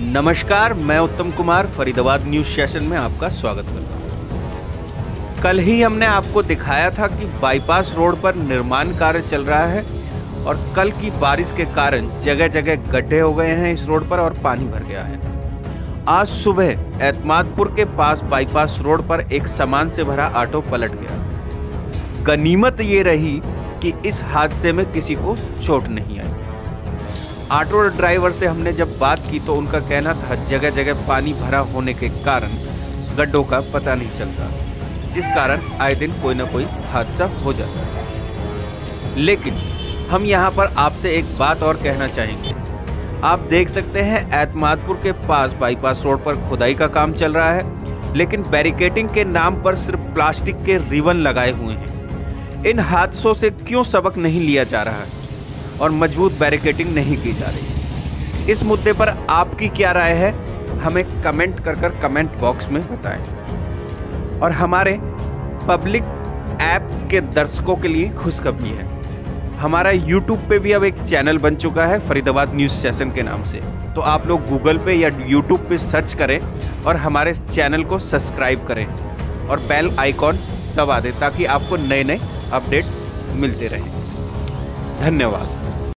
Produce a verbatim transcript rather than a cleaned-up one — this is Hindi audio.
नमस्कार, मैं उत्तम कुमार फरीदाबाद न्यूज़ सेशन में आपका स्वागत करता हूँ। कल ही हमने आपको दिखाया था कि बाईपास रोड पर निर्माण कार्य चल रहा है और कल की बारिश के कारण जगह जगह गड्ढे हो गए हैं इस रोड पर और पानी भर गया है। आज सुबह एतमादपुर के पास बाईपास रोड पर एक सामान से भरा ऑटो पलट गया। गनीमत ये रही कि इस हादसे में किसी को चोट नहीं आई। ऑटो ड्राइवर से हमने जब बात की तो उनका कहना था जगह जगह पानी भरा होने के कारण गड्ढों का पता नहीं चलता, जिस कारण आए दिन कोई ना कोई हादसा हो जाता है। लेकिन हम यहाँ पर आपसे एक बात और कहना चाहेंगे। आप देख सकते हैं एतमादपुर के पास बाईपास रोड पर खुदाई का काम चल रहा है, लेकिन बैरिकेडिंग के नाम पर सिर्फ प्लास्टिक के रिबन लगाए हुए हैं। इन हादसों से क्यों सबक नहीं लिया जा रहा है और मजबूत बैरिकेडिंग नहीं की जा रही? इस मुद्दे पर आपकी क्या राय है, हमें कमेंट कर कर कमेंट बॉक्स में बताएं। और हमारे पब्लिक ऐप्स के दर्शकों के लिए खुशखबरी है, हमारा यूट्यूब पे भी अब एक चैनल बन चुका है फरीदाबाद न्यूज़ सेशन के नाम से। तो आप लोग गूगल पे या यूट्यूब पे सर्च करें और हमारे चैनल को सब्सक्राइब करें और बेल आइकॉन दबा दें ताकि आपको नए नए अपडेट मिलते रहें। धन्यवाद।